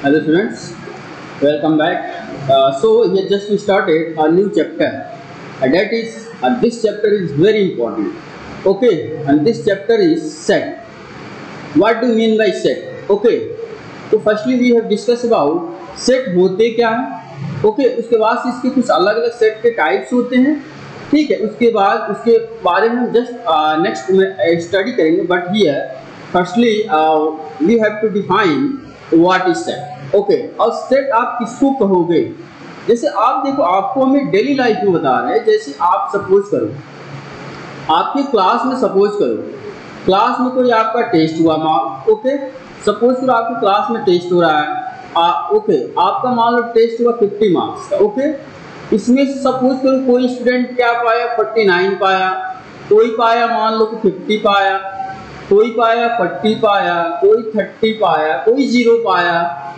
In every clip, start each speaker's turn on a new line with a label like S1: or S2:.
S1: Hello students, welcome back. So here just we started a new chapter. That is this chapter is very important. Okay, and this chapter is set. What do you mean by set? Okay, तो firstly we have discussed about set होते क्या हैं. Okay, उसके बाद इसके कुछ अलग अलग सेट के टाइप्स होते हैं. ठीक है, उसके बाद उसके बारे में जस्ट नेक्स्ट में स्टडी करेंगे. But here firstly we have to define what is set. Okay, और सेट आप किसको कहोगे? जैसे आप देखो, आपको हमें डेली लाइफ में बता रहे हैं. जैसे आप सपोज करो आपके क्लास में, सपोज करो क्लास में कोई आपका टेस्ट हुआ. ओके, सपोज करो आपके क्लास में टेस्ट हो रहा है. ओके, आपका मान लो टेस्ट हुआ 50 मार्क्स का. ओके, इसमें से सपोज करो कोई स्टूडेंट क्या पाया, 49 पाया, कोई पाया मान लो कि 50 पाया, कोई पाया 40 पाया, कोई 30 पाया, कोई 0 पाया.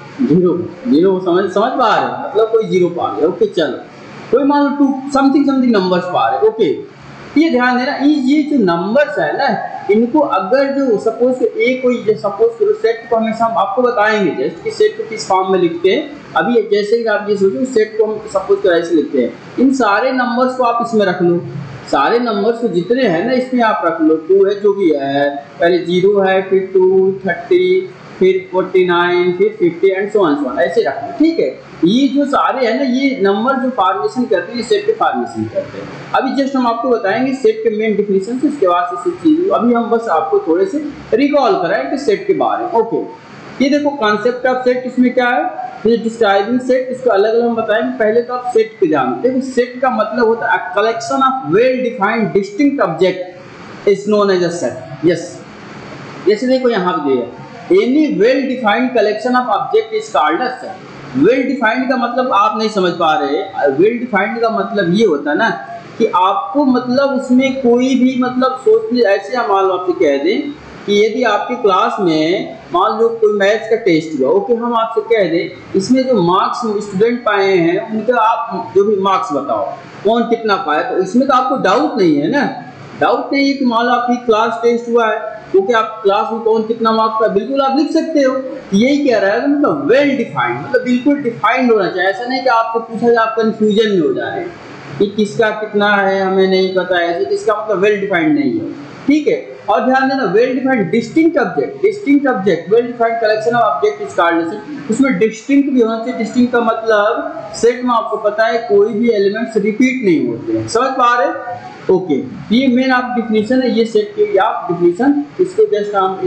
S1: जीरो समझ पा रहे हैं, मतलब कोई 0 पा रहे. ओके, चलो कोई मान लो 2 समथिंग नंबर्स पा रहे. ओके, ये ध्यान देना, ये जो नंबर्स है ना, इनको अगर जो सपोज कोई सपोज करो सेट को हमेशा हम आपको बताएंगे जैसे कि सेट को किस फॉर्म में लिखते हैं. अभी जैसे कि आप ये सोचो सेट को हम सपोज करो ऐसे लिखते हैं. इन सारे नंबर्स को आप इसमें रख लो, सारे नंबर्स को जितने हैं ना इसमें आप रख लो. 2 है जो भी है, पहले 0 है, फिर 2, 30, फिर 49, फिर 50 एंड सो ऑन ऐसे रखना. ठीक है, ये जो सारे हैं ना, ये नंबर जो फॉर्मेशन करते हैं, सेट के फॉर्मेशन करते हैं. अभी जस्ट हम आपको बताएंगे सेट के मेन डिफिनेशन से, इसके बाद से चीज़. अभी हम बस आपको थोड़े से रिकॉल कराएं कि सेट के बारे में. ओके, ये देखो कॉन्सेप्ट ऑफ सेट इसमें क्या है, ये डिस्क्राइबिंग सेट, इसको अलग अलग हम बताएंगे. पहले तो आप सेट के जानते हैं. सेट का मतलब होता है collection of well defined distinct object is known as a set. Yes, जैसे देखो यहाँ पे दिया any well defined collection of object is called a set. Well defined का मतलब आप नहीं समझ पा रहे. वेल डिफाइंड का मतलब ये होता है ना कि आपको मतलब उसमें कोई भी मतलब सोचने, ऐसे हम मान लो आपसे कह दें कि यदि आपकी क्लास में मान लो कोई मैथ्स का टेस्ट हुआ. ओके, हम आपसे कह दें इसमें जो मार्क्स स्टूडेंट पाए हैं उनका आप जो भी मार्क्स बताओ कौन कितना पाया. तो इसमें तो आपको डाउट नहीं है ना, डाउट नहीं है कि मान लो आपकी क्लास टेस्ट हुआ है, क्योंकि आप क्लास में कौन कितना मार्क्स पाया बिल्कुल आप लिख सकते हो. यही कह रहा है मतलब वेल डिफाइंड, मतलब बिल्कुल डिफाइंड होना चाहिए. ऐसा नहीं कि आपको पूछा जाए आप कंफ्यूजन में हो जाए कि किसका कितना है हमें नहीं पता है, ऐसे इसका मतलब वेल डिफाइंड नहीं है. ठीक है, और ध्यान देना well defined distinct object well defined collection of object is called set. उसमें डिस्टिंक्ट भी होना चाहिए. डिस्टिंक्ट का मतलब सेट में आपको पता है कोई भी एलिमेंट्स रिपीट नहीं होते हैं. समझ पा रहे? ओके, ये मेन आप डिफिनेशन है ये सेट की आप डिफिनेशन. इसको जस्ट हम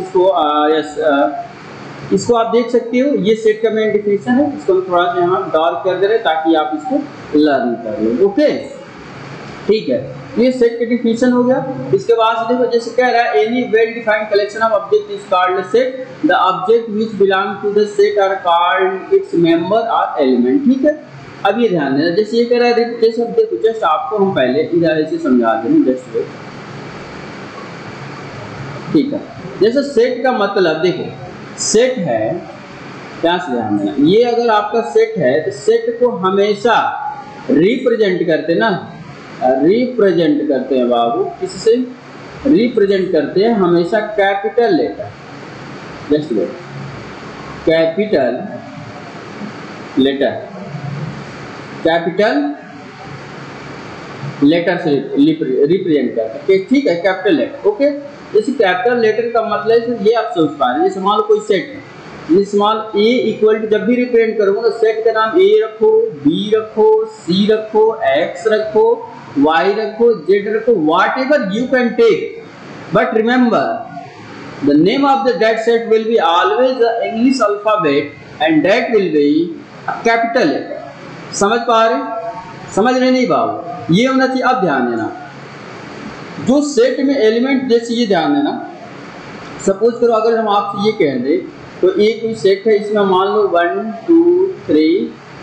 S1: इसको आप देख सकते हो, ये सेट का मेन डिफिनेशन है. इसको हम थोड़ा सा यहाँ डार्क कर दे रहे ताकि आप इसको लर्न कर लो. ओके, ठीक है, ये सेट का डिफिनेशन हो गया. इसके बाद देखो जैसे कह रहा है any well defined collection of object is called set. The object which belong to the set are called its member और एलिमेंट. ठीक है, अब ये ध्यान देना जैसे ये कह रहा है, जैसे देखो जस्ट आपको हम पहले इधर से समझा दें जस्ट. ठीक है, जैसे सेट का मतलब देखो सेट है, क्या से ध्यान देना, ये अगर आपका सेट है तो सेट को हमेशा रिप्रेजेंट करते ना, रिप्रेजेंट करते हैं बाबू, किससे रिप्रेजेंट करते हैं हमेशा capital letter. Just capital letter, capital letter से रिप्रेजेंट करते हैं. ठीक है, कैपिटल लेटर. ओके, जैसे कैपिटल लेटर का मतलब ये आप समझ पा रहे हैं. जैसे मान लो कोई सेट है, जैसे मान ए इक्वल टू, जब भी रिप्रेजेंट करोगे तो सेट का नाम ए रखो, बी रखो, सी रखो, एक्स रखो, वाई रखो, जेड रखो, whatever you can take. But remember the name of the that set will be always the English alphabet and that will be a capital letter. समझ पा रहे? समझ रहे नहीं बाबू, ये होना चाहिए. अब ध्यान देना जो सेट में एलिमेंट, जैसे ये ध्यान देना, सपोज करो अगर हम आपसे ये कह दें तो एक कोई सेट है, इसमें मान लो 1 2 3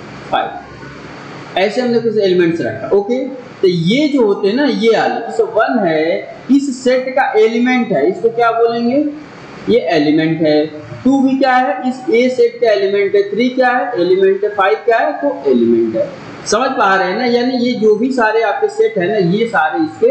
S1: 5 ऐसे हमने कुछ एलिमेंट्स रखा. ओके, तो ये जो होते हैं ना ये वाले, जैसे 1 है इस सेट का एलिमेंट है, इसको क्या बोलेंगे, ये एलिमेंट है. 2 भी क्या है, इस ए सेट का एलिमेंट है. 3 क्या है, एलिमेंट है. 5 क्या है, तो एलिमेंट है. समझ पा रहे हैं ना, यानी ये जो भी सारे आपके सेट है ना, ये सारे इसके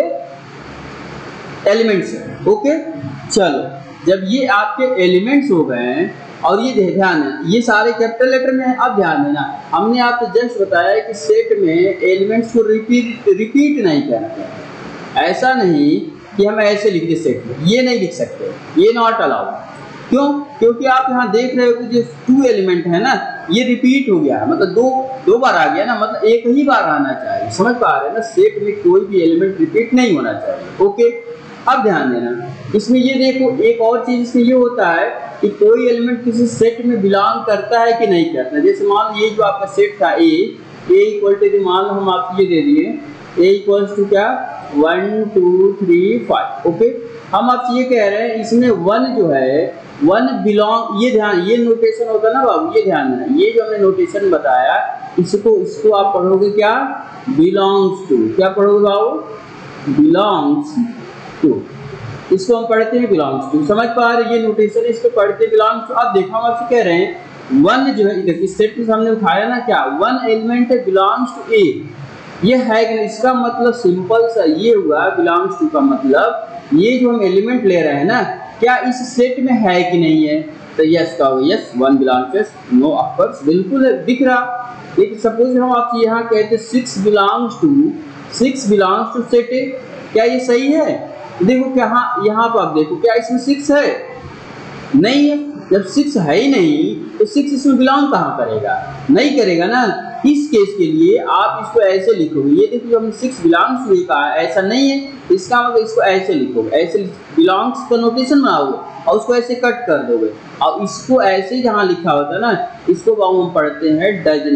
S1: एलिमेंट्स हैं. ओके, चलो जब ये आपके एलिमेंट्स हो गए हैं और ये ध्यान है ये सारे कैपिटल लेटर में है। अब ध्यान देना, हमने आपको जस्ट बताया कि सेट में एलिमेंट्स को रिपीट नहीं करते हैं। ऐसा नहीं कि हम ऐसे लिख दे सेट में, ये नहीं लिख सकते, ये नॉट अलाउड। क्यों? क्योंकि आप यहाँ देख रहे हो कि जो 2 एलिमेंट है ना, ये रिपीट हो गया, मतलब दो बार आ गया ना, मतलब एक ही बार आना चाहिए। समझ पा रहे हैं ना, सेट में कोई भी एलिमेंट रिपीट नहीं होना चाहिए। ओके, अब ध्यान देना इसमें ये देखो, एक और चीज इसमें ये होता है कि कोई एलिमेंट किसी सेट में बिलोंग करता है कि नहीं करता। जैसे मान लो ये जो आपका सेट था ए इक्वल टू, मान लो हम आपको ये दे दिए ए इक्वल्स टू क्या 1 2 3 5। ओके, हम आपसे ये कह रहे हैं इसमें 1 जो है 1 बिलोंग, ये ध्यान, ये नोटेशन होता है ना बाबू, ये ध्यान देना, ये जो हमने नोटेशन बताया इसको आप पढ़ोगे क्या, बिलोंग्स टू। क्या पढ़ोगे बाबू? Belongs to. इसको हम पढ़ते हैं बिलोंग्स टू। समझ पा रहे, ये नोटेशन इसको पढ़ते बिलोंग्स टू। अब देखो हम आपसे कह रहे हैं 1 जो है, देखिए सेट में हमने उठाया ना क्या, 1 एलिमेंट है बिलोंग्स टू ए, ये है कि इसका मतलब सिंपल सा ये हुआ, बिलोंग्स टू का मतलब ये जो हम एलिमेंट ले रहे हैं ना, क्या इस सेट में है कि नहीं है। तो यस का होगा, yes 1 belongs, no of course बिल्कुल है, दिख रहा। लेकिन सपोज हम आपसे यहाँ कहते 6 बिलोंग्स टू सेट ए, क्या ये सही है? देखो क्या, यहाँ पर आप देखो क्या इसमें 6 है? नहीं है। जब 6 है ही नहीं तो 6 इसमें बिलोंग कहाँ करेगा? नहीं करेगा ना। इस केस के लिए आप इसको ऐसे लिखोगे, ये देखो जो हमने 6 बिलोंग्स टू कहा है, ऐसा नहीं है, इसका मतलब इसको ऐसे लिखोगे, ऐसे बिलोंग्स का नोटेशन बनाओगे और उसको ऐसे कट कर दोगे, और इसको ऐसे जहाँ लिखा होता है ना, इसको हम पढ़ते हैं डज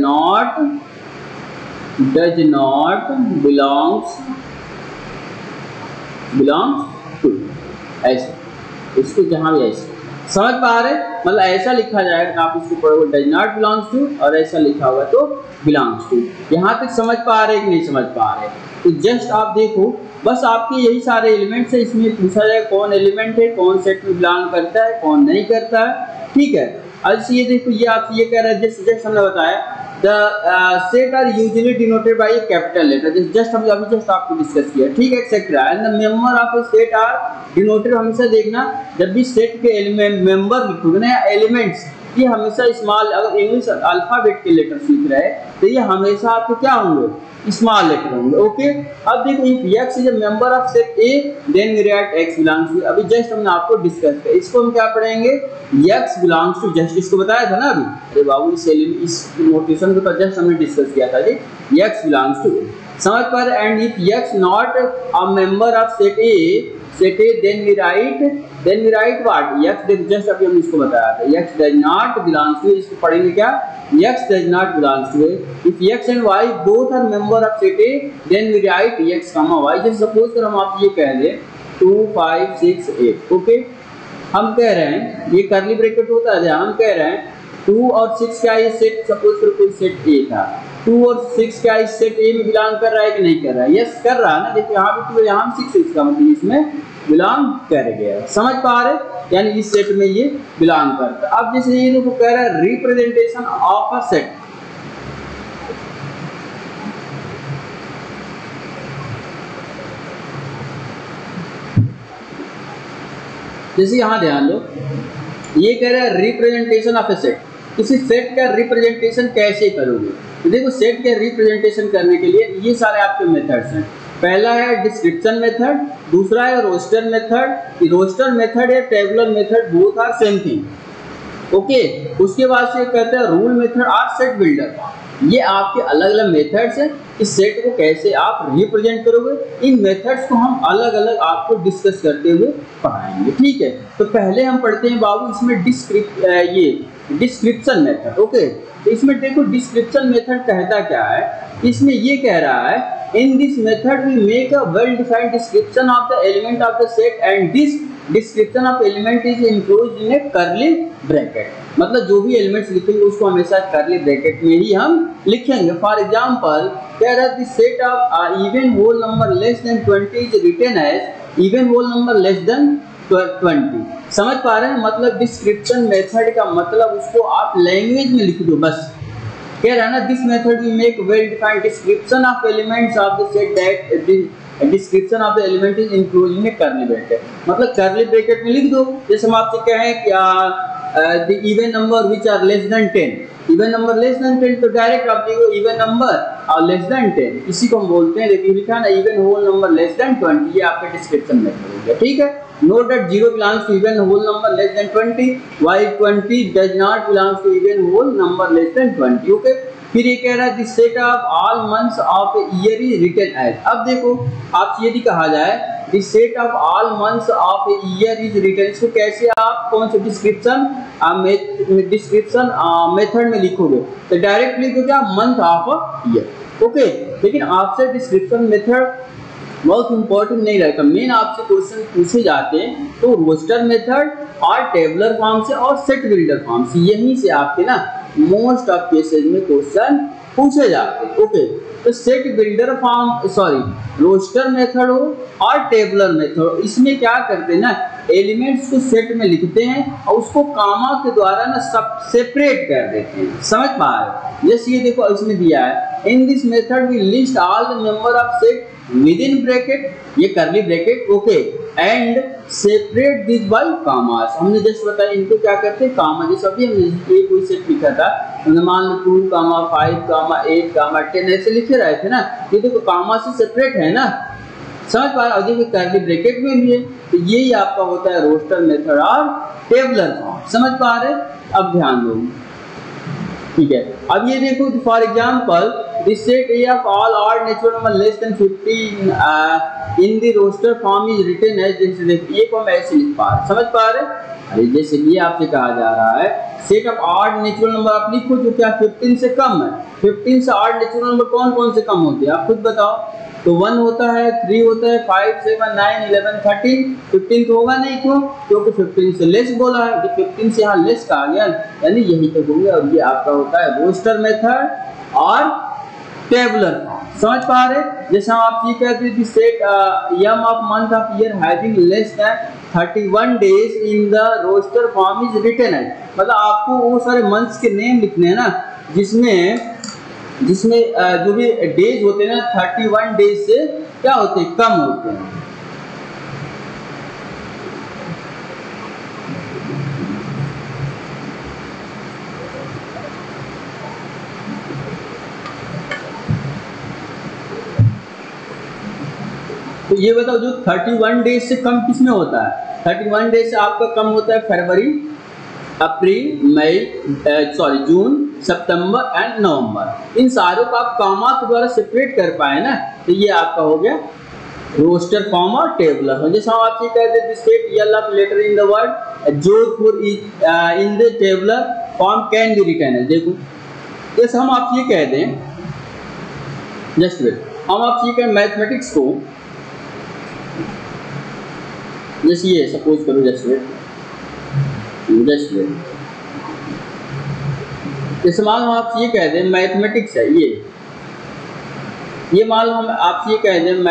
S1: नॉट बिलोंग्स टू, ऐसे, इसको जहाँ भी ऐसे। समझ पा रहे, मतलब ऐसा लिखा जाएगा, आप इसको पढ़ोगे डज नॉट बिलोंग्स टू, और ऐसा लिखा होगा तो बिलोंग्स टू। यहाँ तक समझ पा रहे कि नहीं समझ पा रहे? तो जस्ट आप देखो, बस आपके यही सारे एलिमेंट्स है, इसमें पूछा जाए कौन एलिमेंट है, कौन सेट में बिलोंग करता है, कौन नहीं करता है। ठीक है, अब ये देखो, ये आप ये कह रहे हैं, जस्ट हमने बताया the set are usually denoted by a capital letter, just हम अभी जस्ट आपको डिस्कस किया। ठीक है, etcetera, and the member of a set are denoted, हमेशा देखना जब भी सेट के एलिमेंट मेंबर लिखोगे ना या एलिमेंट्स, ये हमेशा स्मॉल, अगर इंग्लिश अल्फाबेट के लेटर्स लिख रहे हैं तो ये हमेशा आपके क्या होंगे, स्मॉल लेटर होंगे। ओके, अब देखो if x is a member of set A then we write x belongs to. अभी जस्ट हमने आपको डिस्कस किया, इसको हम क्या पढ़ेंगे, x बिलोंग्स टू, जस्ट इसको बताया था ना अभी। अरे बाबू इस नोटेशन को तो जस्ट हमने डिस्कस किया था जी, x बिलोंग्स टू। समझ पर, and if x not a member of set A then we write what, x, just अभी हमने इसको बताया था, x does not belongs to, इसको पढ़ेंगे क्या, x does not belongs to, if x and y both are member of set A then we write x, y। जैसे suppose कर हम आप ये कह दें 2 5 6 8। ओके, हम कह रहे हैं ये करली ब्रैकेट होता है, हम कह रहे हैं 2 और 6 क्या ये सेट, सपोज करो कोई सेट A था, 2 और 6 क्या इस सेट A में बिलोंग कर रहा है कि नहीं कर रहा है? यस कर रहा है ना। देखिए यहाँ पे 2 यहाँ 6 का मतलब इसमें बिलोंग कर गया। समझ पा रहे, यानी इस सेट में ये बिलोंग करता है। अब जैसे ये देखो कह रहा है रिप्रेजेंटेशन ऑफ अ सेट, जैसे यहाँ ध्यान दो, ये कह रहा है रिप्रेजेंटेशन ऑफ ए सेट, किसी सेट का रिप्रेजेंटेशन कैसे करोगे? तो देखो सेट के रिप्रेजेंटेशन करने के लिए ये सारे आपके मेथड्स हैं। पहला है डिस्क्रिप्शन मेथड, दूसरा है रोस्टर मेथड। रोस्टर मेथड या tabular method both are same thing. Okay, उसके बाद से कहते हैं रूल मेथड और सेट बिल्डर। ये आपके अलग अलग मेथड्स हैं, इस सेट को कैसे आप रिप्रेजेंट करोगे, इन मेथड्स को हम अलग अलग आपको डिस्कस करते हुए पढ़ाएंगे। ठीक है, तो पहले हम पढ़ते हैं बाबू इसमें डिस्क्रिप्शन मेथड। ओके, तो इसमें देखो डिस्क्रिप्शन मेथड कहता क्या है, इसमें ये कह रहा है in this method we make a well defined description of the element of the set and this description of element is enclosed in a curly bracket। मतलब जो भी एलिमेंट्स लिखेंगे उसको हमेशा कर्ली ब्रैकेट में ही हम लिखेंगे। फॉर एग्जांपल कह रहा है set of even whole number less than 20 is written as even whole number less than 20। समझ पा रहे हैं, मतलब डिस्क्रिप्शन मेथड का मतलब उसको आप लैंग्वेज में लिख दो बस। कह रहा है ना this method we make well defined description of elements of the set that description of the element is included in curly bracket. मतलब करली ब्रैकेट में लिख दो, जैसे हम आपसे कहें क्या the even number which are less than 10, even number less than 10 तो डायरेक्ट आप देखो इवन नंबर और लेस देन 10 इसी को हम बोलते हैं। लेकिन लिखा ना even whole number less than 20, ये आपके डिस्क्रिप्शन में हो गया, ठीक है। Note that 0 belongs to even whole number less than 20 while 20 does not belongs to even whole number less than 20, okay. फिर ये कह रहा है this set of all months of a year is written as, अब देखो आपसे यदि कहा जाए this set of all months of a year is written, इसको कैसे आप कौन से डिस्क्रिप्शन मेथड में लिखोगे, तो डायरेक्ट लिखोगे आप मंथ ऑफ ईयर, ओके। लेकिन आपसे डिस्क्रिप्शन मेथड बहुत इंपॉर्टेंट नहीं रहेगा, मेन आपसे क्वेश्चन पूछे जाते हैं तो रोस्टर मेथड और टेबलर फॉर्म से और सेट बिल्डर फॉर्म से, यहीं से आपके ना मोस्ट ऑफ केसेज में क्वेश्चन पूछे जाते हैं, ओके। तो set builder form roster method हो और टेबलर मेथड हो, इसमें क्या करते हैं ना एलिमेंट्स को सेट में लिखते हैं और उसको कामा के द्वारा ना सब सेपरेट कर देते हैं, समझ पा रहे। जैसे ये देखो इसमें दिया है in this method we list all the member of set within bracket, ये curly bracket, okay, and separate this by commas. हमने जस्ट बताया इनको क्या करते हैं कामा, जैसे अभी हमने ये कोई सेट लिखा था हमने मान लो 2, 5, 8, 10 ऐसे लिखे रहे थे ना, ये देखो कामा से सेपरेट है ना, समझ पा रहे। देखिए करली ब्रैकेट में भी है, तो यही आपका होता है रोस्टर मेथड और टेबलर फॉर्म, समझ पा रहे। अब ध्यान दो, ठीक है। अब ये देखो for example this set A of all odd natural number less than 15 in the roster form is written as, ये को हम ऐसे लिख पा रहे, समझ पा रहे। अरे जैसे ये आपसे कहा जा रहा है set of odd natural number आप लिखो जो क्या 15 से कम है, 15 से ऑड नेचुरल नंबर कौन कौन से कम होते हैं आप खुद बताओ। तो 1 होता है, 3 होता है, 5, 7, 9, 11, 13, 15 तो होगा नहीं, क्यों? क्योंकि 15 से लेस बोला है, तो 15 से यहाँ लेस का आ गया, यानी यही तो होंगे। और ये आपका होता है रोस्टर मेथड और टेबलर फॉर्म, समझ पा रहे। जैसे हम आप ये कहते हैं set M of month of year having less than 31 days in the roster form is written है, मतलब आपको वो सारे मंथ्स के नेम लिखने हैं ना जिसमें जो भी डेज होते हैं ना 31 डेज से क्या होते हैं कम होते हैं। तो ये बताओ जो 31 डेज से कम किसमें होता है? 31 डेज से आपका कम होता है फरवरी, अप्रैल, मई, जून, सितंबर एंड नवंबर। इन सारों को आप कामा के द्वारा सेपरेट कर पाए ना, तो ये आपका हो गया रोस्टर फॉर्म और टेबलर। जैसे हम आपसे कहते हैं state all of letter in the word Jodhpur in the tabular form can be written है। देखो जैसे हम आप ये कह दें जस्ट वेट, हम आप ये कहें मैथमेटिक्स को, जैसे ये सपोज करो जस्ट वेट, जैसे मान लो आप ये कह दें मैथमेटिक्स है, ये मान लो हम आप ये कह दें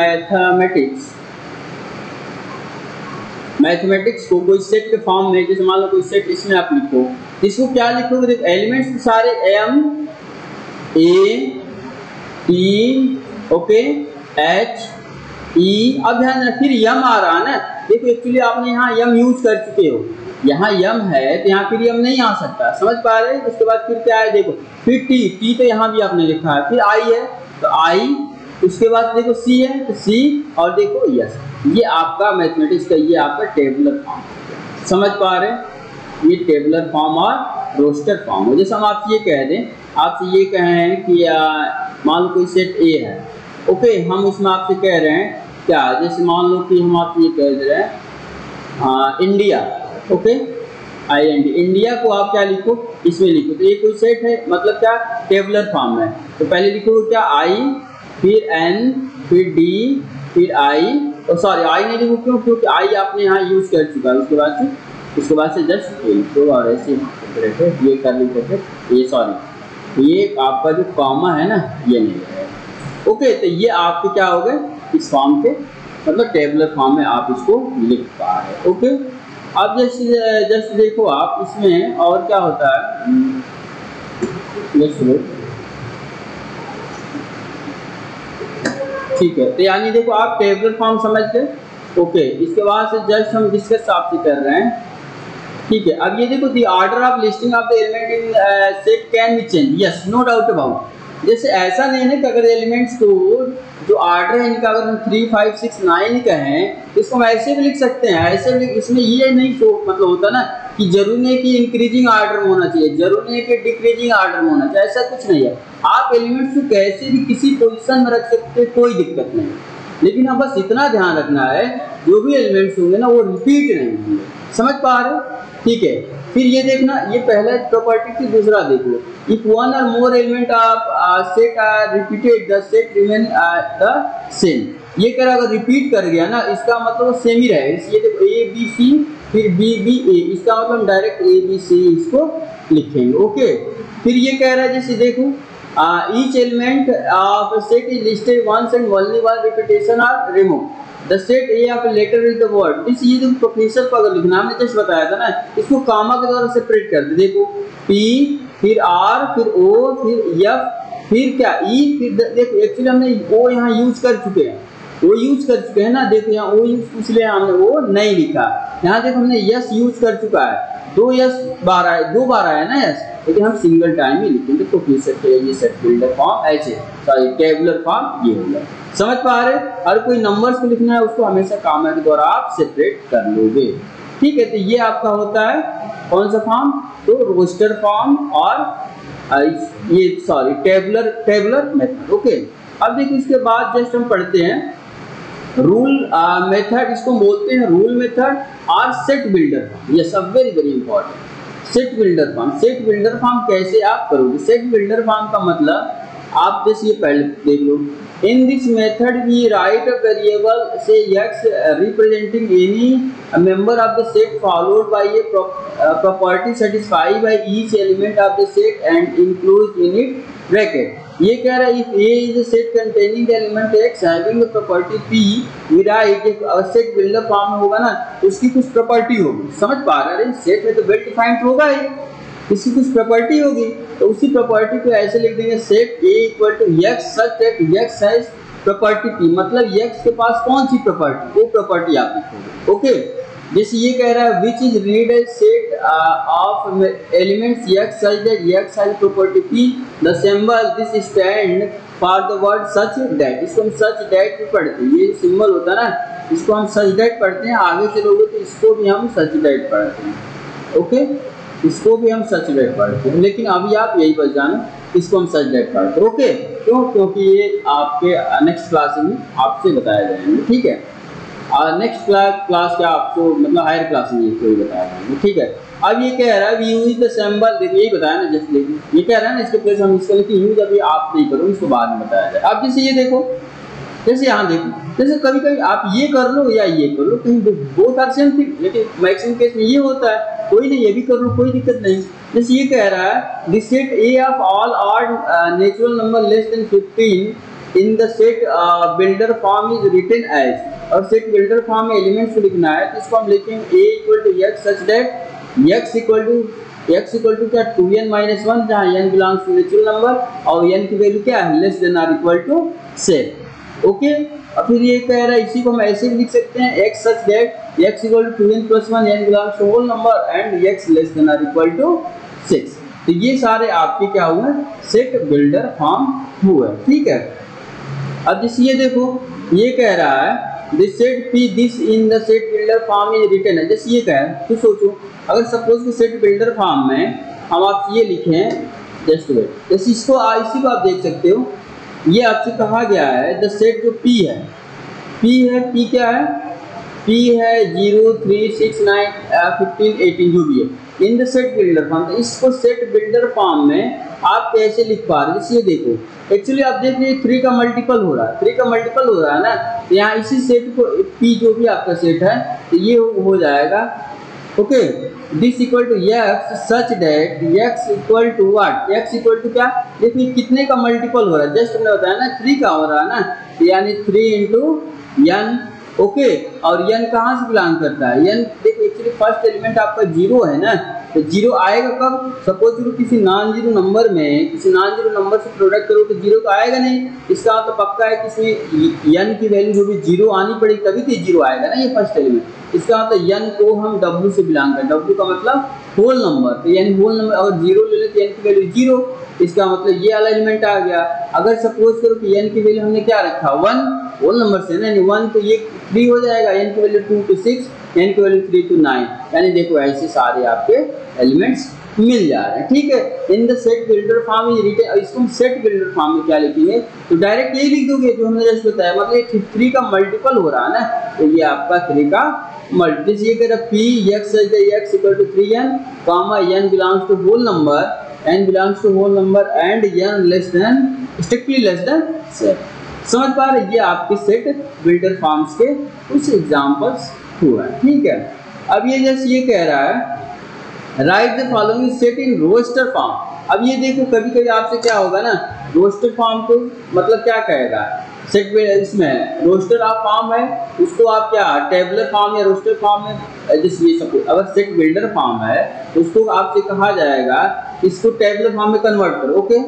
S1: मैथमेटिक्स को कोई सेट के फॉर्म में, जैसे मान लो कोई सेट इसमें आप लिखो, इसको क्या लिखोगे? देखो एलिमेंट्स सारे M A T okay H E, अब ध्यान रखना फिर यम आ रहा है ना। देखो एक्चुअली आपने यहाँ यम यूज कर चुके हो, यहाँ यम है तो यहाँ फिर यम नहीं आ सकता, समझ पा रहे हैं। उसके बाद फिर क्या है देखो, फिर टी तो यहाँ भी आपने लिखा है, फिर आई है तो आई, उसके बाद देखो सी है तो सी, और देखो यस। ये आपका मैथमेटिक्स का ये आपका टेबलर फॉर्म, समझ पा रहे हैं। ये टेबलर फॉर्म और रोस्टर फॉर्म हो। जैसे हम आपसे ये कह दें, आपसे ये कहें कि मान लो कोई सेट ए है, ओके, हम इसमें आपसे कह रहे हैं क्या, जैसे मान लो कि हम आपसे ये कह दे रहे हैं इंडिया, ओके, IND, इंडिया को आप क्या लिखो इसमें लिखो, तो ये कोई सेट है, मतलब क्या टेबलर फॉर्म है। तो पहले लिखो क्या I, फिर N, फिर D, फिर I, सॉरी I नहीं लिखो, क्यों? क्योंकि I आपने यहाँ यूज कर चुका है। उसके बाद से जस्ट ये लिखो और ऐसे ये कर लिखो, ये सॉरी ये आपका जो कॉमा है ना ये नहीं है, ओके। तो ये आपके क्या हो गए इस फॉर्म के, मतलब टेबलर फॉर्म में आप इसको लिख पा रहे हैं, ओके। अब जैसे देखो आप इसमें और क्या होता है, ठीक है। तो यानी देखो आप टेबलर फॉर्म समझ गए, ओके। इसके बाद से जस्ट हम डिस्कस आपसे कर रहे हैं ठीक है। अब ये देखो the order of listing of the element in set can be change, yes no doubt about. जैसे ऐसा नहीं है ना कि अगर एलिमेंट्स को जो ऑर्डर है इनका अगर हम 3, 5, 6, 9 का है तो इसको हम ऐसे भी लिख सकते हैं, ऐसे भी। इसमें ये नहीं तो मतलब होता ना कि जरूरी नहीं कि इंक्रीजिंग ऑर्डर में होना चाहिए, जरूरी नहीं कि डिक्रीजिंग ऑर्डर में होना चाहिए, ऐसा कुछ नहीं है। आप एलिमेंट्स को कैसे भी किसी पोजीशन में रख सकते हैं, कोई दिक्कत नहीं। लेकिन हाँ बस इतना ध्यान रखना है जो भी एलिमेंट्स होंगे ना वो रिपीट नहीं होंगे, समझ पा रहे हो? ठीक है। फिर ये देखना, ये पहला प्रॉपर्टी थी। दूसरा देखो, if one or more element of set are repeated the set remain the same. ये कह रहा अगर रिपीट कर गया ना इसका मतलब सेम ही रहेगा। ये देखो ए बी सी फिर बी बी ए, इसका मतलब डायरेक्ट ए बी सी इसको लिखेंगे। ओके। फिर ये कह रहा है जैसे देखो each element of a set is listed once and only one repetition are removed. The set A of a letter is the word. इस ये जो प्रोफेसर को अगर लिखना हमने जस्ट बताया था ना, इसको कामा के द्वारा सेपरेट कर दे। देखो P फिर R फिर O फिर F फिर क्या E फिर देखो एक्चुअली हमने O यहाँ यूज कर चुके हैं, वो यूज कर चुके हैं ना। देखो यहाँ O यूज इसलिए हमने वो नहीं लिखा। यहाँ देखो हमने यस यूज कर चुका है, 2 यस बार आया, 2 बार आया ना यस, लेकिन हम सिंगल टाइम ही लिखेंगे। तो फिर से ये सेट बिल्डर फॉर्म ऐसे, सॉरी टेबुलर फॉर्म ये हो गया। समझ पा रहे? और कोई नंबर्स को लिखना है उसको हमेशा कामा के द्वारा आप सेपरेट कर लोगे। ठीक है। तो ये आपका होता है कौन सा फॉर्म? तो रोस्टर फॉर्म और ये सॉरी टेबुलर मेथड। ओके। अब देखिए इसके बाद जस्ट हम पढ़ते हैं रूल मेथड, इसको बोलते हैं रूल मेथड और set builder form. Yes very very important. Set builder form, set builder form कैसे आप करोगे? सेट बिल्डर फॉर्म का मतलब आप जैसे ये पहले देख लो, in this method we write a variable say x representing any member of the set followed by a property satisfied by each element of the set and include in it bracket. ये कह रहा है if A is a set containing the element X having a property P, we write if a set builder form में होगा ना तो उसकी कुछ प्रॉपर्टी होगी। समझ पा रहे हैं? सेट में तो वेल डिफाइंड होगा ही, इसकी कुछ प्रॉपर्टी होगी, तो उसी प्रॉपर्टी को ऐसे लिख देंगे set A equal to X such that X has property P। मतलब X के पास कौन सी प्रॉपर्टी, वो प्रॉपर्टी आप लिखोगे। ओके। जैसे ये कह रहा है which is read a set of elements X such that X has property P, the symbol this stand for the word such that. इसको हम सच दैट भी पढ़ते हैं, ये सिंबल होता है ना इसको हम सच दैट पढ़ते हैं। आगे चलोगे तो इसको भी हम सच दैट पढ़ते हैं। ओके। इसको भी हम सच दैट पढ़ते हैं, लेकिन अभी आप यही बच जाना इसको हम सच दैट पढ़ते हैं। ओके। क्यों? क्योंकि ये आपके नेक्स्ट क्लास में आपसे बताया जाएंगे। ठीक है। नेक्स्ट क्लास क्या आपको मतलब हायर क्लास में ये बताया जाएंगे। ठीक है। अब ये कह रहा है यूज द सिंबल, देखिए यही बताया ना जस्ट देखिए, ये कह रहा है ना इसके प्लेस हम इसका लिखिए यूज, अभी आप नहीं करो, इसको बाद में बताया जाए। अब जैसे ये देखो, जैसे यहाँ देखो, जैसे कभी कभी आप ये कर लो या ये कर लो, कहीं बोथ आर सेम थिंग, लेकिन मैक्सिमम केस में ये होता है कोई नहीं, ये भी कर लो कोई दिक्कत नहीं। जैसे ये कह रहा है the set A of all odd natural number less than 15 in the set builder form is written as. और सेट बिल्डर फॉर्म में एलिमेंट्स को लिखना है तो इसको हम लिखेंगे A equal to X such that X equal to क्या 2n-1, जहाँ n belongs to natural number और n की वैल्यू क्या है less than or equal to set. Okay. और फिर ये कह रहा है इसी को हम ऐसे भी लिख सकते हैं X such that X equal to 2n+1 n belongs to whole number and X less than or equal to 6। तो ये सारे आपके क्या हुए? सेट बिल्डर फॉर्म हुए। ठीक है। अब जैसे ये देखो, ये कह रहा है this set P this in the set builder form is written है। जैसे ये कह तो सोचो अगर सपोज कि सेट बिल्डर फॉर्म में हम आप ये लिखें जस्ट वेट, जैसे इसको इसी को आप देख सकते हो, ये आपसे कहा गया है द सेट जो P है, P क्या है? P है 0, 3, 6, 9, 15, 18 जो भी है in the set builder form. तो इसको सेट बिल्डर फॉर्म में आप कैसे लिख पा रहे हैं? जैसे ये देखो एक्चुअली आप देख रहे 3 का मल्टीपल हो रहा है, 3 का मल्टीपल हो रहा है ना, तो यहाँ इसी सेट को P जो भी आपका सेट है तो ये हो जाएगा। Okay. This equal to X such that X equal to what? X equal to क्या? देखिए कितने का मल्टीपल हो रहा है, जस्ट हमने बताया ना 3 का हो रहा है ना, यानी 3 इंटू n। ओके। और n कहाँ से बिलोंग करता है? n देखो एक्चुअली फर्स्ट एलिमेंट आपका 0 है ना, तो जीरो आएगा कब? सपोज करो किसी नॉन जीरो नंबर में, किसी नॉन जीरो नंबर से प्रोडक्ट करो तो जीरो तो आएगा नहीं। इसका तो पक्का है कि इसमें n की वैल्यू जो भी जीरो आनी पड़ेगी तभी तो जीरो आएगा ना, ये फर्स्ट एलिमेंट। इसका मतलब n को हम w से बिलोंग करें, w का मतलब होल नंबर, तो यानी होल नंबर अगर जीरो ले लें तो n की वैल्यू जीरो, इसका मतलब ये वाला एलिमेंट आ गया। अगर सपोज करो कि n की वैल्यू हमने क्या रखा 1, होल नंबर से ना 1, तो ये 3 हो जाएगा, n की वैल्यू 2 to 6, n की वैल्यू 3 to 9, यानी देखो ऐसे सारे आपके एलिमेंट्स मिल जा रहे हैं। ठीक है, in the set builder form is written, इसको सेट बिल्डर फॉर्म में क्या लिखेंगे, तो डायरेक्ट ये लिख दोगे जो हमने जस्ट बताया, मतलब ये 3 का मल्टीपल हो रहा है ना, तो ये आपका 3 का मल्टीपल। ये कह रहा p x x equal to 3n comma n belongs to whole number, n belongs to whole number and n less than strictly less than set. समझ पा रहे, ये आपके सेट बिल्डर फॉर्म्स के कुछ एग्जांपल्स हुए। ठीक है, अब ये जैसे ये कह रहा है right the following set in roster form. अब ये देखो कभी कभी आपसे क्या होगा ना, रोस्टर फॉर्म को मतलब क्या कहेगा, सेट इसमें रोस्टर ऑफ फॉर्म है, उसको आप क्या टेबलर फॉर्म या रोस्टर फॉर्म में, जैसे ये सपोज अगर सेट बिल्डर फॉर्म है तो उसको आपसे कहा जाएगा इसको टेबलर फॉर्म में कन्वर्ट करो। ओके,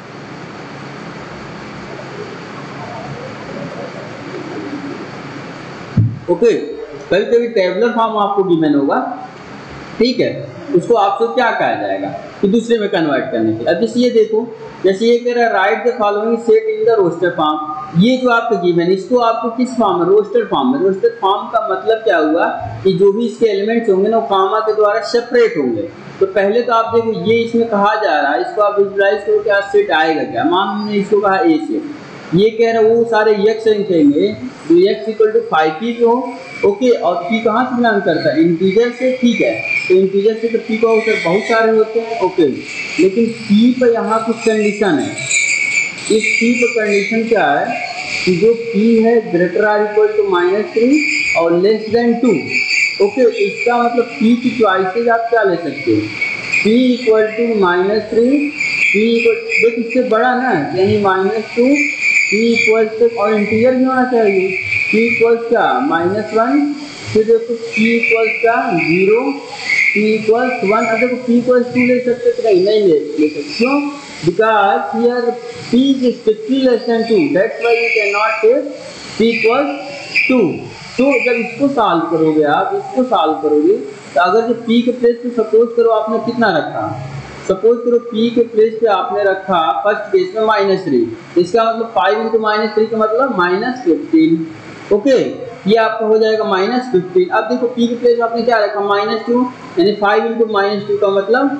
S1: ओके, कभी कभी टेबलर फॉर्म आपको गिवन होगा, ठीक है, उसको आपसे क्या कहा जाएगा कि दूसरे में कन्वर्ट करने के। अब जैसे ये देखो, जैसे ये कह रहा है right the following set in the roster form, ये जो आपको गिवन है इसको आपको किस फॉर्म में, रोस्टर फॉर्म में। रोस्टर फॉर्म का मतलब क्या हुआ कि जो भी इसके एलिमेंट्स होंगे ना वो कामा के द्वारा सेपरेट होंगे। तो पहले तो आप देखो ये इसमें कहा जा रहा है, इसको आप विजुलाइज करो क्या सेट आएगा क्या, मान हमने इसको कहा ए सेट, ये कह रहे वो सारे x लिखेंगे जो x इक्वल टू 5p हो। ओके, और p कहाँ से बिलोंग करता है, इंटीजर से। ठीक है, तो इंटीजर से तो p को बहुत सारे होते हैं। ओके, लेकिन p पर यहाँ कुछ कंडीशन है, इस p पर कंडीशन क्या है कि जो p है ग्रेटर आर इक्वल टू -3 और लेस देन 2। ओके, इसका मतलब p की चॉइसेज आप क्या ले सकते हो, p equal to -3, p equal देख इससे बड़ा ना, यानी -2, p इक्वल टू और इंटीजर भी होना चाहिए, p इक्वल क्या -1, फिर देखो p इक्वल क्या 0, p इक्वल 1। अब देखो p इक्वल 2 ले सकते तो नहीं ले सकते, क्यों, because here p is strictly less than 2, that's why you can not take p equal 2। तो जब इसको सॉल्व करोगे, आप इसको सॉल्व करोगे तो अगर जो p के प्लेस पे सपोज करो आपने कितना रखा, सपोज करो p के प्लेस पे आपने रखा फर्स्ट केस में -3, इसका मतलब 5 इंटू -3 का मतलब -15। ओके, ये आपका हो जाएगा -15। अब देखो p के प्लेस आपने क्या रखा -2, यानी 5 इंटू -2 का मतलब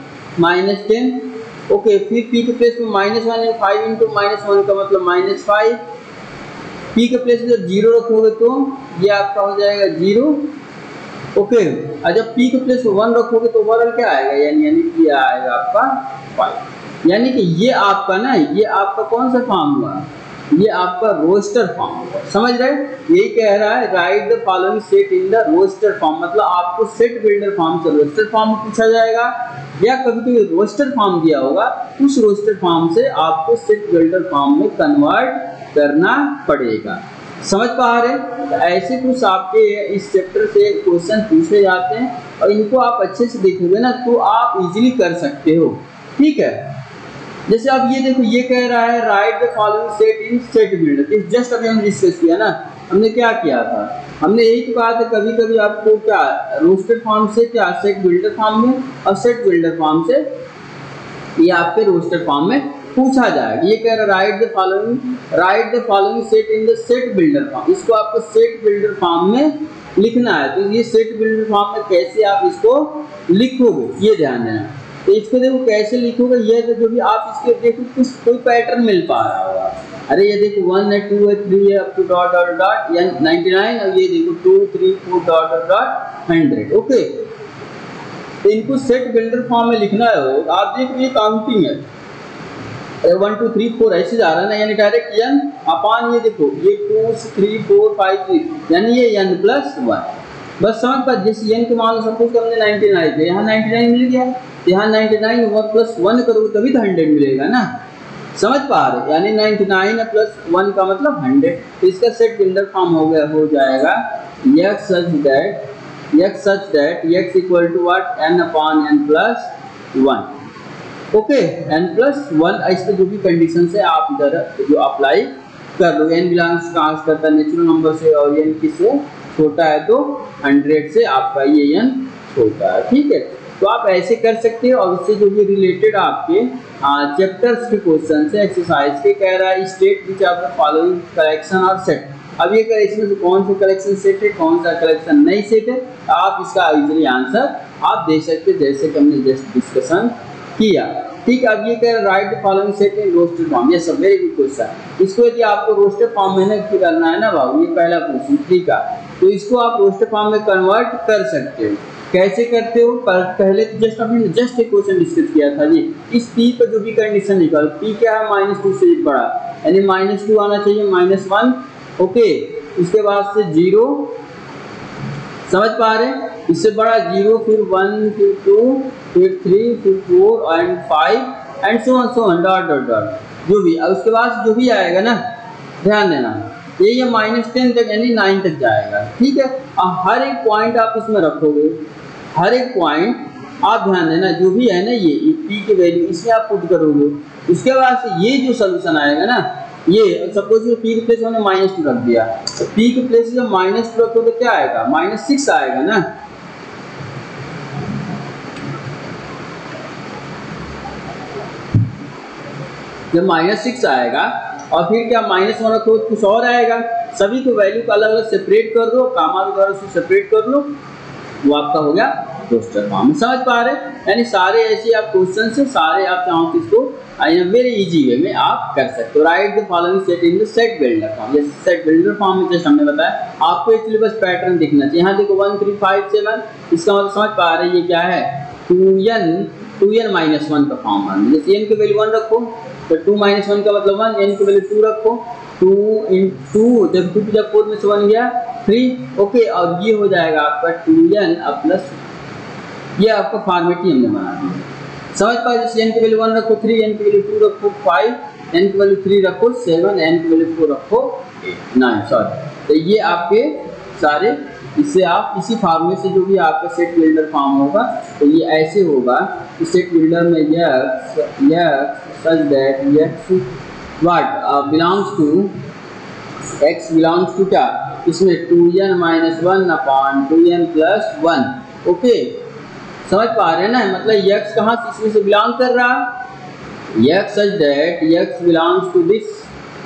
S1: -10। ओके, फिर p के प्लेस में -1 है, 5 इंटू -1 का मतलब -5। p के प्लेस में जब 0 रखोगे तो ये आपका हो जाएगा 0। ओके, और जब p के प्लेस 1 रखोगे तो ओवरऑल क्या आएगा, यानी ये आएगा आपका 5। यानी कि ये आपका ना, ये आपका कौन सा फॉर्म हुआ, ये आपका रोस्टर फॉर्म हुआ। समझ रहे, यही कह रहा है right the following set in the roster form, मतलब आपको सेट बिल्डर फॉर्म से रोस्टर फॉर्म में पूछा जाएगा, या कभी कभी रोस्टर फॉर्म दिया होगा, उस रोस्टर फॉर्म से आपको सेट बिल्डर फॉर्म में कन्वर्ट करना पड़ेगा। समझ पा रहे, तो ऐसे कुछ आपके इस चैप्टर से क्वेश्चन पूछे जाते हैं, और इनको आप अच्छे से देखोगे ना तो आप इजीली कर सकते हो। ठीक है, जैसे अब ये देखो, ये कह रहा है right the following set in set builder. Just अभी हम डिस्कस किया ना, हमने क्या किया था, हमने यही तो कहा था कभी कभी आपको क्या रोस्टर फॉर्म से क्या सेट बिल्डर फॉर्म में, और सेट बिल्डर फॉर्म से ये आपके रोस्टर फॉर्म में पूछा जाएगा। ये कह रहा है right the following set in the set builder form, इसको आपको सेट बिल्डर फॉर्म में लिखना है। तो ये सेट बिल्डर फॉर्म में कैसे आप इसको लिखोगे, ये ध्यान देना। तो इसको देखो कैसे लिखोगे, ये तो जो भी आप इसके देखो कुछ कोई पैटर्न मिल पा रहा होगा, अरे ये देखो 1 है 2 है 3 है up to dot dot dot 99, और ये देखो 2 3 4 डॉट डॉट डॉट 100। ओके, तो इनको सेट बिल्डर फॉर्म में लिखना है। आप देखो ये काउंटिंग है, 1 2 3 4 ऐसे जा रहा है ना, यानी डायरेक्ट n अपान ये देखो ये 2 3 4 5 6, यानी ये n प्लस 1। बस समझ पा, जैसे n के मान सपोज हमने 99 थे, यहाँ 99 मिल गया, यहाँ 99 1 प्लस 1 करोगे तभी तो 100 मिलेगा ना। समझ पा रहे, यानी 99 प्लस 1 का मतलब 100। तो इसका सेट बिल्डर फॉर्म हो जाएगा x such that x such that x equal to what, n upon n plus 1। Okay, n plus 1 ऐसे जो भी कंडीशन है आप इधर जो अप्लाई कर लो। n बिलोंग्स कहाँ से करता है, नेचुरल नंबर से, और n किससे छोटा है तो 100 से आपका ये n छोटा है। ठीक है, तो आप ऐसे कर सकते हो। और इससे जो भी रिलेटेड आपके चैप्टर्स के क्वेश्चन से एक्सरसाइज के कह रहा है state which of the following collection are set. अब ये कलेक्शन में कौन सा कलेक्शन सेट है, कौन सा कलेक्शन नहीं सेट है, आप इसका इजीली आंसर आप दे सकते जैसे कि हमने जस्ट डिस्कशन किया। ठीक है, अब ये कह रहा है right the following set in roster form. ये सब वेरी गुड क्वेश्चन। इसको यदि आपको रोस्टेड फॉर्म में नहीं करना है ना बाबू, ये पहला क्वेश्चन ठीक है, तो इसको आप रोस्टेड फॉर्म में कन्वर्ट कर सकते हो। कैसे करते हो, पहले तो जस्ट एक क्वेश्चन डिस्कस किया था जी। इस p पर जो भी कंडीशन निकालो, p क्या है -2 से बड़ा, यानी -2 आना चाहिए, -1। ओके, इसके बाद से 0, समझ पा रहे हैं, इससे बड़ा 0, फिर 1, फिर 2, फिर 3, फिर 4 and 5 and so on dot dot dot जो भी। अब उसके बाद जो भी आएगा ना, ध्यान देना, ये -10 तक यानी 9 तक जाएगा। ठीक है, अब हर एक पॉइंट आप इसमें रखोगे, हर एक पॉइंट आप ध्यान देना, जो भी है ना ये p की वैल्यू इसमें आप पुट करोगे। उसके बाद से ये जो सोल्यूशन आएगा ना, ये सपोज p के प्लेस में -2 रख दिया, तो p के प्लेस में -2 रखो तो क्या आएगा, -6 आएगा ना। जब -6 आएगा और फिर क्या -1 रखो तो कुछ और आएगा। सभी को वैल्यू को अलग अलग सेपरेट कर दो, कामा द्वारा उसे सेपरेट कर लो, वो आपका हो गया रोस्टेड फॉर्म। समझ पा रहे हैं, यानी सारे ऐसे आप क्वेश्चन से सारे आप चाहो तो इसको वेरी इजी वे में आप कर सकते हो। Right the following set in the set builder form. ये सेट बिल्डर फॉर्म में जैसे हमने बताया, आपको एक्चुअली बस पैटर्न दिखना चाहिए। यहाँ देखो 1 3 5 7, इसका मतलब समझ पा रहे हैं ये क्या है, 2n-1 का फॉर्म है। जैसे n की वैल्यू 1 रखो तो 2 - 1 का मतलब 1, n की वैल्यू 2 रखो, 2 × 2, जब 2 जब 4 में से 1 गया 3। ओके, और ये हो जाएगा आपका 2n प्लस, ये आपका फॉर्मेट ही हमने बना दिया। समझ पाए, जैसे n की वैल्यू 1 रखो 3, n की वैल्यू 2 रखो 5, n की वैल्यू 3 रखो 7, n की वैल्यू 4 रखो 9। सॉरी, तो ये आपके सारे, इससे आप इसी फॉर्मेट से जो भी आपका सेट बिल्डर फॉर्म होगा तो ये ऐसे होगा कि सेट बिल्डर में यह such that x what belongs to, x belongs to क्या, इसमें 2n - 1 upon 2n plus 1। Okay, समझ पा रहे हैं ना, मतलब x कहाँ से इसमें से बिलोंग कर रहा है, x such that x belongs to this.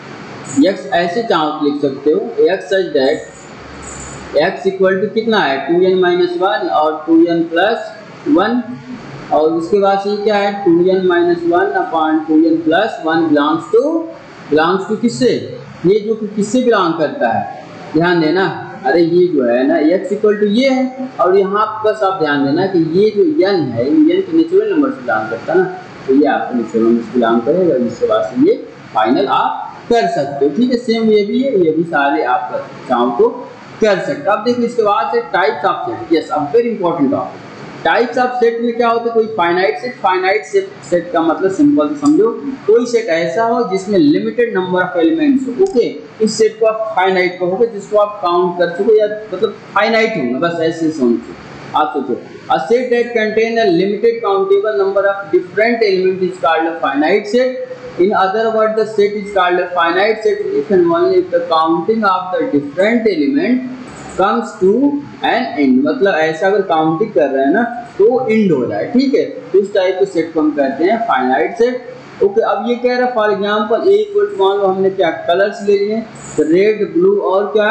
S1: x ऐसे चाहो लिख सकते हो, x such that x equal to कितना है, 2n - 1 और 2n प्लस 1, और उसके बाद ये क्या है 2n - 1 upon 2n plus 1 belongs to किससे, ये जो किससे बिलोंग करता है, ध्यान देना। अरे ये जो है ना x इक्वल टू ये है, और यहाँ बस आप ध्यान देना कि ये जो n है, n के नेचुरल नंबर से बिलोंग करता है ना, तो ये आपका नेचुरल नंबर से बिलोंग करेगा, जिसके बाद से ये फाइनल आप कर सकते हो। ठीक है, सेम ये भी सारे आप चाहो तो कर सकते हो। अब देखो इसके बाद से टाइप्स ऑफ सेट। यस, अब very important topic, types of set में क्या होता है, कोई फाइनाइट सेट का मतलब सिंपल समझो, कोई सेट ऐसा हो जिसमें लिमिटेड नंबर ऑफ एलिमेंट्स हो। ओके, इस सेट को आप फाइनाइट कहोगे, जिसको आप काउंट कर सको, या मतलब फाइनाइट होगा, बस ऐसे समझो। आप सोचो, a set that contain a limited countable number of different elements is called a finite set. In other words, the set is called a finite set if and only if the counting of the different element comes to an end। मतलब ऐसा अगर counting कर रहे हैं ना तो and हो जाए। ठीक है, तो इस टाइप के सेट को हम कहते हैं फाइनाइट सेट। ओके, अब ये कह रहा है for example A equal to, मान लो हमने क्या कलर्स ले लिए, रेड ब्लू और क्या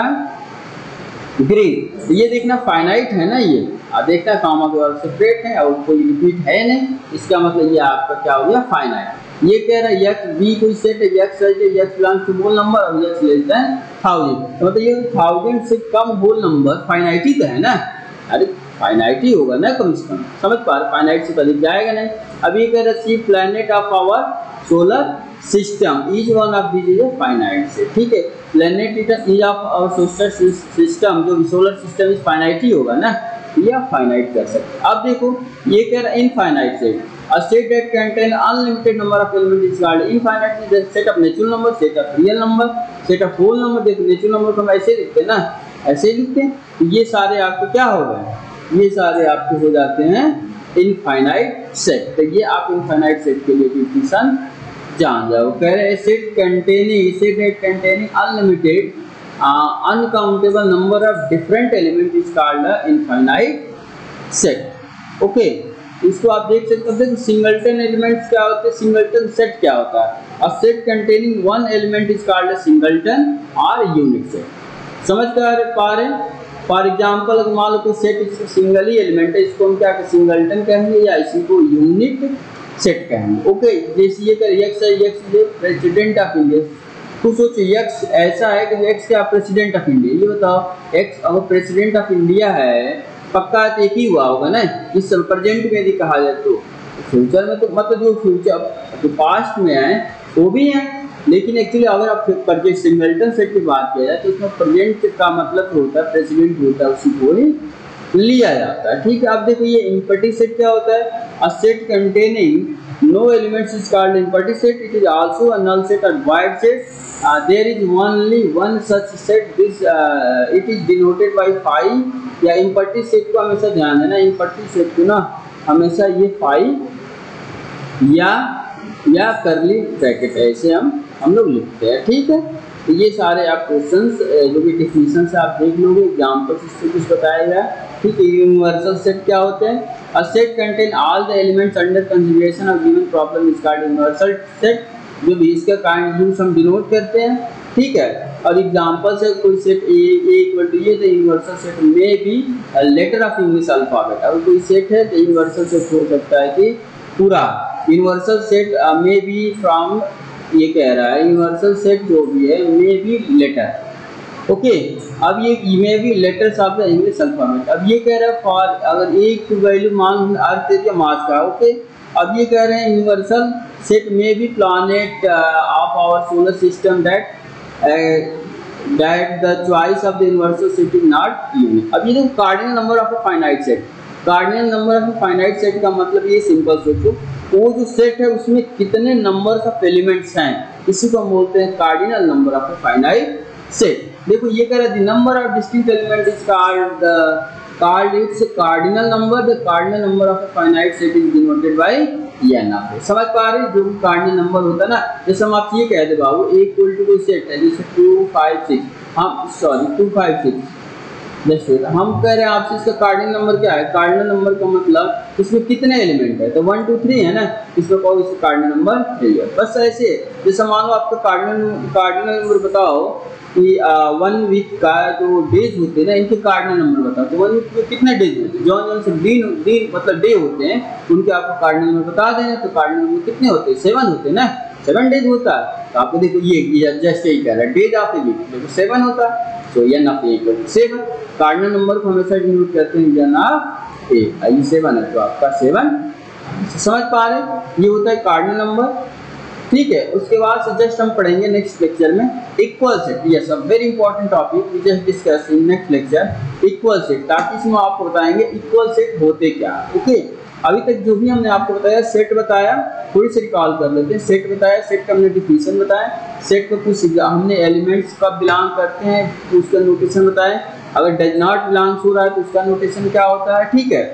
S1: ग्रीन। ये देखना फाइनाइट है ना, ये देखना कामा द्वारा सेपरेट है और कोई रिपीट है नहीं, इसका मतलब ये आपका क्या हो गया फाइनाइट। ये कह रहा है x b कोई सेट है, x belongs to whole number और x लेस देन 1000, तो मतलब ये 1000 से कम होल नंबर फाइनाइट ही तो है ना। अरे फाइनाइट ही होगा ना कम से कम, समझ पा रहे, फाइनाइट से अधिक जाएगा नहीं। अब ये कह रहा है planet of our solar system, each one of this is a finite set. ठीक है, planet is of our solar system, जो सोलर सिस्टम इज फाइनाइट ही होगा ना, ये आप फाइनाइट कर सकते हैं। अब देखो ये कह रहा है infinite set, a set that contain unlimited number of elements is called infinite। is a set of natural number, set of real number, set of whole number। देखो नेचुरल नंबर को हम ऐसे लिखते हैं ना, ऐसे लिखते हैं, तो ये सारे आपको क्या हो गए ये सारे आपके हो जाते हैं इनफाइनाइट सेट। तो ये आप इनफाइनाइट सेट के लिए डिफिनेशन जान जाओ। कह रहे set containing unlimited uncountable number of different element is called infinite set. Okay, इसको आप देख सकते हो। सिंगलटन एलिमेंट्स क्या होते हैं, सिंगलटन सेट क्या होता है। A set containing one element is called a singleton or unit set. समझ पा रहे हैं। फॉर एग्जांपल अगर मान लो कोई सेट सिंगल ही एलिमेंट है, इसको हम क्या सिंगलटन कहेंगे या इसी को यूनिट सेट कहेंगे। ओके, जैसे ये कर x है, x ये प्रेसिडेंट ऑफ इंडिया। तो सोचो x ऐसा है कि x क्या प्रेसिडेंट ऑफ इंडिया। ये बताओ x अगर प्रेसिडेंट ऑफ इंडिया है, पक्का एक ही हुआ होगा ना। इस प्रेजेंट में यदि कहा जाए तो फ्यूचर में तो मतलब जो फ्यूचर जो पास्ट में है वो भी है, लेकिन एक्चुअली अगर आप प्रेजेंट सिंगलटन सेट की बात किया जाए तो उसमें प्रेजेंट का मतलब होता है प्रेसिडेंट होता है, उसी को ही लिया जाता है। ठीक है, अब देखो ये इम्पटी सेट क्या होता है। A set containing no elements is called empty set. It is also a null set or void set. There is only one such set. This it is denoted by phi. या empty set को हमेशा ध्यान देना, empty set को ना हमेशा ये phi या करली ब्रैकेट ऐसे हम लोग लिखते हैं। ठीक है, तो ये सारे आप क्वेश्चंस जो भी डिफिनेशन से आप देख लोगे, एग्जांपल्स इससे कुछ बताया गया। ठीक है, यूनिवर्सल सेट क्या होते हैं। A set contain all the elements under consideration of given problem is called universal set. जो भी इसका काइंड यूज हम डिनोट करते हैं। ठीक है, और एग्जांपल से कोई सेट ए इक्वल टू ये तो यूनिवर्सल सेट में भी लेटर ऑफ इंग्लिश अल्फाबेट। अगर कोई सेट है तो यूनिवर्सल सेट हो सकता है कि पूरा यूनिवर्सल सेट में भी फ्रॉम, ये कह रहा है यूनिवर्सल सेट जो भी है में भी लेटर। ओके, अब ये में भी letters of the English alphabet. अब ये कह रहा है फॉर अगर एक वैल्यू मान अर्थ के मास का। ओके, अब ये कह रहे हैं यूनिवर्सल सेट में भी planet of our solar system that the choice of the universal set is not unique. अब ये जो cardinal number of a finite set, cardinal number of a finite set का मतलब ये सिंपल सोचो, वो जो सेट है उसमें कितने नंबर ऑफ एलिमेंट्स हैं, इसी को हम बोलते हैं cardinal number of a finite set. देखो ये कह रहा है the number of distinct element is called its cardinal number. The cardinal number of a finite set is denoted by n of a। समझ पा रहे, जो कार्डिनल नंबर होता है ना, जैसे हम आपसे ये कह दे बाबू a इक्वल टू कोई सेट है जैसे 2 5 6, हम सॉरी 2 5 6 जैसे हम कह रहे हैं आपसे इसका कार्डिनल नंबर क्या है। कार्डिनल नंबर का मतलब इसमें कितने एलिमेंट है, तो 1 2 3 है ना, इसमें कहो इसका कार्डिनल नंबर 3 है। बस ऐसे जैसे मान लो आपका कार्डिनल नंबर बताओ कि 1 वीक का जो डेज होते हैं ना, इनके कार्डिनल नंबर बताओ। तो 1 वीक में कितने डेज होते हैं, जो से दिन मतलब डे होते हैं उनके आपको कार्डिनल नंबर बता देना। तो कार्डिनल नंबर कितने होते हैं, 7 होते हैं ना, 7 डेज होता है। तो आपको देखो ये जस्ट यही कह रहा है डेज ऑफ ए वीक, देखो 7 होता है। तो n of A 7, cardinal number को हमेशा डिनोट करते हैं n ऑफ ए। ये 7 है तो आपका 7। समझ पा रहे, ये होता है कार्डिनल नंबर। ठीक है, उसके बाद से जस्ट हम पढ़ेंगे नेक्स्ट लेक्चर में equal set. Yes, a very important topic we just discuss in next lecture equal set, ताकि इसमें आपको बताएंगे इक्वल सेट होते क्या। ओके, अभी तक जो भी हमने आपको बताया, सेट बताया, थोड़ी सी रिकॉल कर लेते हैं। सेट बताया, सेट का हमने डिफिनेशन बताया, सेट को कुछ हमने एलिमेंट्स कब बिलोंग करते हैं तो उसका नोटेशन बताया, अगर डज नॉट बिलोंग हो रहा है तो उसका नोटेशन क्या होता है। ठीक है,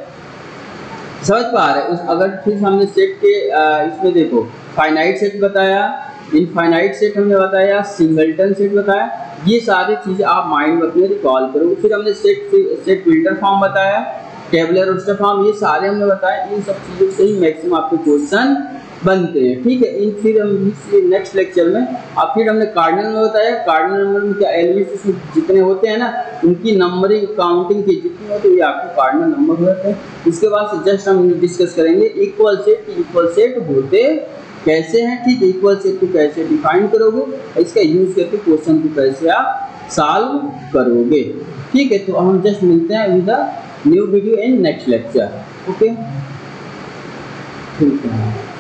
S1: समझ पा रहे। अगर फिर हमने सेट के इसमें देखो फाइनाइट सेट बताया, इनफाइनाइट सेट हमने बताया, सिंगलटन सेट बताया, ये सारी चीज़ें आप माइंड में अपने रिकॉल करो। फिर हमने सेट फिल्टर फॉर्म बताया, टेबुलर रोस्टर फॉर्म, ये सारे हमने बताया। इन सब चीज़ों से ही मैक्सिमम आपके क्वेश्चन बनते हैं। ठीक है, इन फिर हम नेक्स्ट लेक्चर में अब फिर हमने कार्डिनल नंबर बताया। कार्डिनल नंबर में क्या एलिमेंट्स जितने होते हैं ना, उनकी नंबरिंग काउंटिंग की जितनी होती है ये आपको कार्डिनल नंबर होते हैं। उसके बाद से जस्ट हम डिस्कस करेंगे इक्वल सेट होते कैसे हैं। ठीक है, इक्वल सेट को कैसे डिफाइन करोगे, इसका यूज करके क्वेश्चन को कैसे आप सॉल्व करोगे। ठीक है, तो हम जस्ट मिलते हैं with new video in next lecture. Okay, ठीक है।